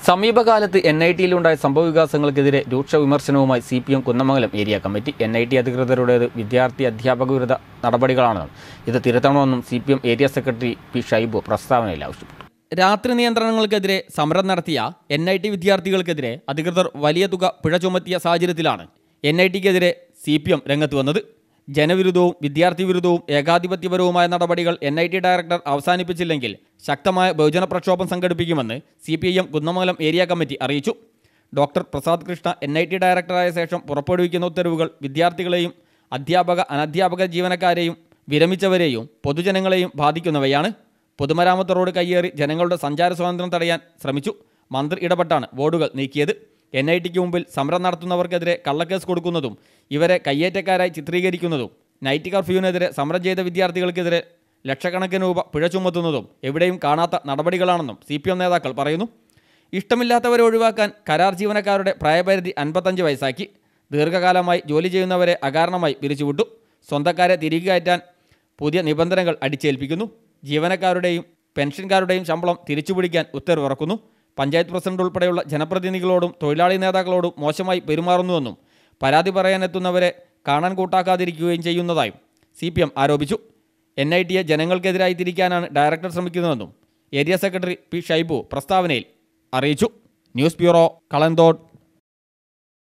സമീപകാലത്ത് NIT-യിലുണ്ടായ സംഭവവികാസങ്ങൾക്കെതിരെ രൂക്ഷ വിമർശനവുമായി CPM Kunnamangalam area committee. NIT അധികൃതരുടേത് വിദ്യാർത്ഥി അധ്യാപക വിരുദ്ധ നടപടികളാണെന്നും ഇത് തിരുത്തണമെന്നും CPM area secretary P. Shaibu പ്രസ്താവനയിൽ ആവശ്യപ്പെട്ടു. രാത്രി നിയന്ത്രണങ്ങൾക്കെതിരെ സമരം നടത്തിയ NIT വിദ്യാർത്ഥികൾക്കെതിരെ അധികൃതർ വലിയ തുക പിഴ ചുമത്തിയ സാഹചര്യത്തിലാണ് NIT-ക്കെതിരെ CPM രംഗത്ത് വന്നത്. ജനവിരുദ്ധവും വിദ്യാർത്ഥി വിരുദ്ധവും ഏകാധിപത്യപരവുമായ നടപടികൾ NIT ഡയറക്ടർ അവസാനിപ്പിച്ചില്ലെങ്കിൽ ശക്തമായ ബഹുജന പ്രക്ഷോഭം സംഘടിപ്പിക്കുമെന്ന് CPIM കുന്നമംഗലം ഏരിയ കമ്മിറ്റി അറിയിച്ചു. ഡോക്ടർ പ്രസാദ് കൃഷ്ണ NIT ഡയറക്ടറായ ശേഷം പുറപ്പെടുവിക്കുന്ന ഉത്തരവുകൾ വിദ്യാർത്ഥികളെയും അധ്യാപക അനധ്യാപക ജീവനക്കാരെയും വിരമിച്ചവരെയും പൊതുജനങ്ങളെയും ബാധിക്കുന്നവയാണ്. പൊതുമരാമത്ത് റോഡ് കയ്യേറി ജനങ്ങളുടെ സഞ്ചാര സ്വാതന്ത്ര്യം തടയാൻ ശ്രമിച്ചു. മന്ത്രി ഇടപെട്ടാണ് ബോർഡുകൾ നീക്കിയത്. NIT-ക്ക് മുമ്പിൽ സമരം നടത്തുന്നവർക്കെതിരെ കള്ളക്കേസ് കൊടുക്കുന്നതും ഇവരെ കയ്യേറ്റക്കാരായി ചിത്രീകരിക്കുന്നതും നൈറ്റ് കർഫ്യൂവിനെതിരെ സമരം ചെയ്ത വിദ്യാർത്ഥികൾക്കെതിരെ ലക്ഷക്കണക്കിന് രൂപ പിഴ ചുമത്തുന്നതും എവിടെയും കാണാത്ത നടപടികളാണെന്നും CPM നേതാക്കൾ പറയുന്നു. ഇഷ്ടമില്ലാത്തവരെ ഒഴിവാക്കാൻ കരാർ ജീവനക്കാരുടെ പ്രായപരിധി 55 വയസ്സാക്കി. ദീർഘകാലമായി ജോലി ചെയ്യുന്നവരെ അകാരണമായി പിരിച്ചുവിട്ടു. സ്വന്തക്കാരെ തിരികെ കയറ്റാൻ പുതിയ നിബന്ധനകൾ അടിച്ചേൽപ്പിക്കുന്നു. ജീവനക്കാരുടെയും പെൻഷൻകാരുടെയും ശമ്പളം തിരിച്ചുപിടിക്കാൻ ഉത്തരവിറക്കുന്നു. പഞ്ചായത്ത് പ്രസിഡന്റ് ഉൾപ്പെടെയുള്ള ജനപ്രതിനിധികളോടും തൊഴിലാളി നേതാക്കളോടും മോശമായി പെരുമാറുന്നുവെന്നും പരാതി പറയാനെത്തുന്നവരെ കാണാൻ കൂട്ടാക്കാതിരിക്കുകയും ചെയ്യുന്നതായും CPM ആരോപിച്ചു. NIT-യെ ജനങ്ങൾക്കെതിരായി തിരിക്കാനാണ് ഡയറക്ടർ ശ്രമിക്കുന്നതെന്നും ഏരിയ സെക്രട്ടറി P. ഷൈബു പ്രസ്താവനയിൽ അറിയിച്ചു. News bureau, Kalanthode.